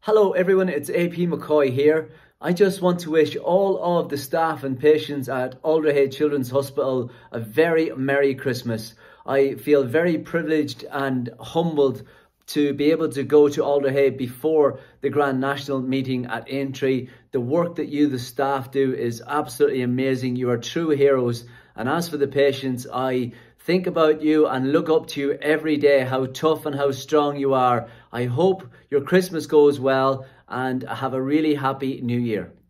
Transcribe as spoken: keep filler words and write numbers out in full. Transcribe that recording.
Hello everyone, it's A P McCoy here. I just want to wish all of the staff and patients at Alder Hey Children's Hospital a very Merry Christmas. I feel very privileged and humbled to be able to go to Alder Hey before the Grand National meeting at Aintree. The work that you, the staff, do is absolutely amazing. You are true heroes. And as for the patients, I think about you and look up to you every day, how tough and how strong you are. I hope your Christmas goes well and have a really happy new year.